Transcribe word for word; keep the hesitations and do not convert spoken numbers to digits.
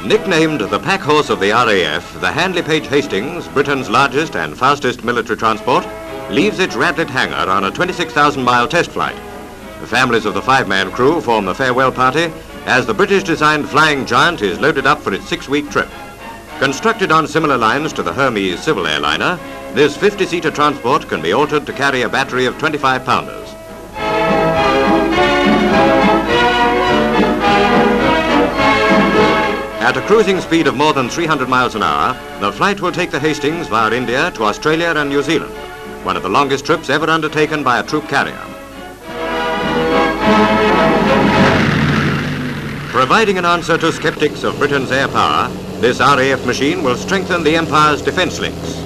Nicknamed the pack horse of the R A F, the Handley Page Hastings, Britain's largest and fastest military transport, leaves its Radlett hangar on a twenty-six thousand mile test flight. The families of the five-man crew form the farewell party as the British-designed Flying Giant is loaded up for its six-week trip. Constructed on similar lines to the Hermes civil airliner, this fifty-seater transport can be altered to carry a battery of twenty-five pounders. At a cruising speed of more than three hundred miles an hour, the flight will take the Hastings via India to Australia and New Zealand, one of the longest trips ever undertaken by a troop carrier. Providing an answer to skeptics of Britain's air power, this R A F machine will strengthen the Empire's defence links.